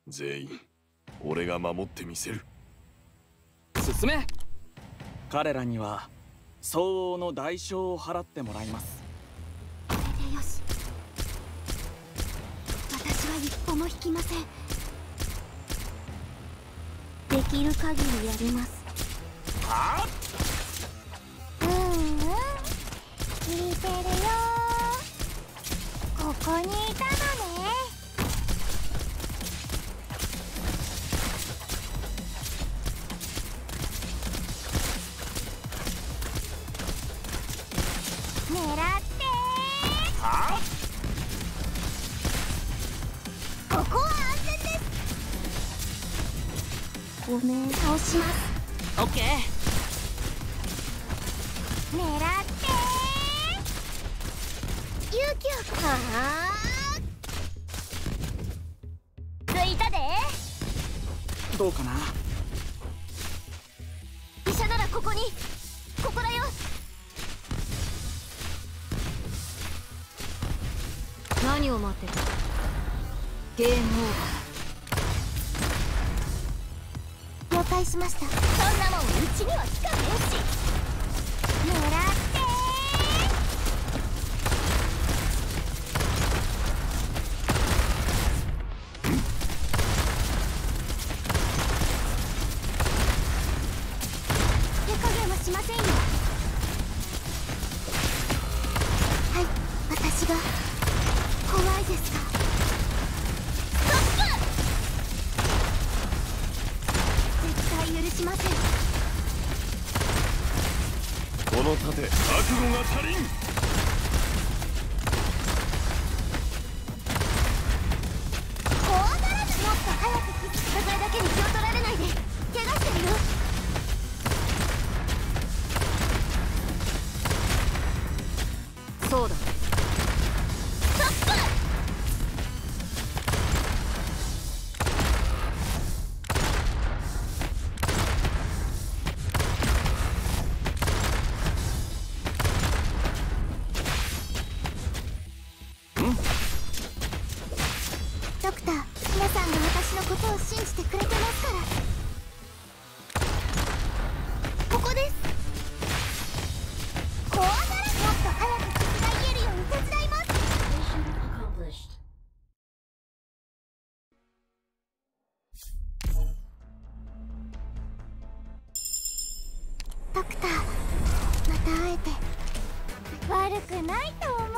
全員俺が守ってみせる。 進め。彼らには相応の代償を払ってもらいます。 これでよし。私は一歩も引きません。できる限りやります。 はあ。 聞いてるよ。ここにいたのね。狙ってはあ。 ここは安全です。ごめん、倒します。 オッケー。 狙って勇気を。はあ、ついたで。 どうかな。 医者ならここに。ここだよ。 何を待ってた。ゲームオーバー。 了解しました。そんなもんうちには効かねえし。狙って手加減はしませんよ。はい、私が怖いですか。ストップ。絶対許しません。 この盾覚悟が足りん。 怖がらずもっと早くそれだけに気を取られないで。怪我してるよ。 そうだ。 ストップ。ドクター、皆さんが私のことを信じてくれてますから。ここです。怖がらずもっと早く傷が癒えるように手伝います。ドクター、また会えて悪くないと思う。